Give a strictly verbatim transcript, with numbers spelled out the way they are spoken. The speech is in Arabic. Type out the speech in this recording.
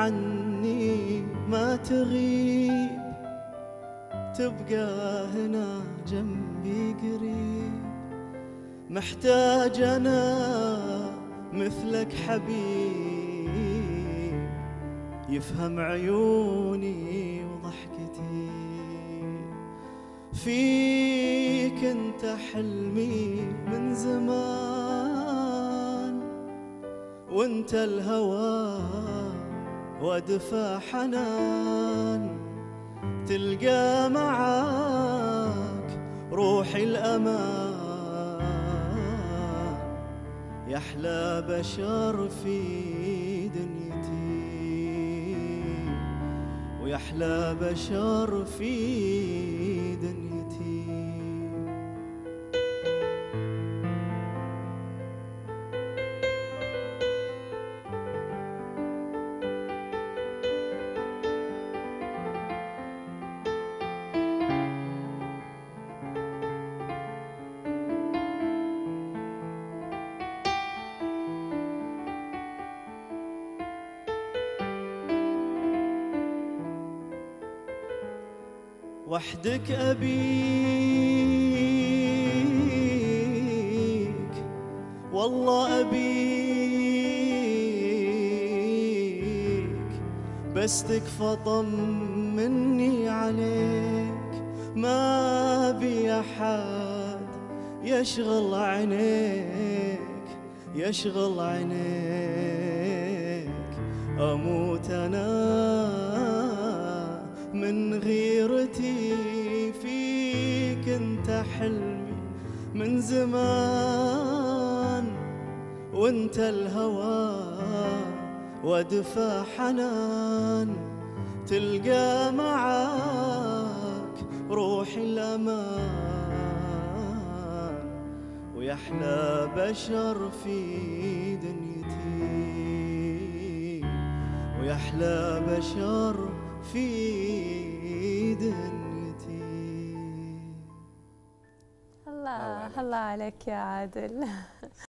عني ما تغيب، تبقى هنا جنبي قريب. محتاج أنا مثلك حبيب، يفهم عيوني وضحكتي. فيك انت حلمي من زمان، وانت الهوى ودفى حنان. تلقى معاك روحي الأمان، يحلى بشر في دنيتي، ويحلى بشر في دنيتي. وحدك أبيك والله أبيك، بس تكفى طمني عليك. ما بي أحد يشغل عينيك، يشغل عينيك. أموت أنا من غيرتي، فيك انت حلمي من زمان. وانت الهوى ودفى حنان، تلقى معاك روحي الأمان، ويحلى بشر في دنيتي، ويحلى بشر في دنيتي. الله الله عليك يا عادل.